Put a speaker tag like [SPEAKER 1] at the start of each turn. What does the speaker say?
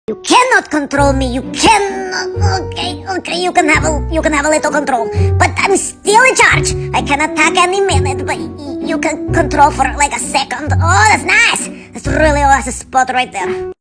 [SPEAKER 1] You cannot control me. You cannot. Okay. You can have a little control, but I'm still in charge. I can attack any minute, but you can control for like a second. Oh, that's nice. That's really a spot right there.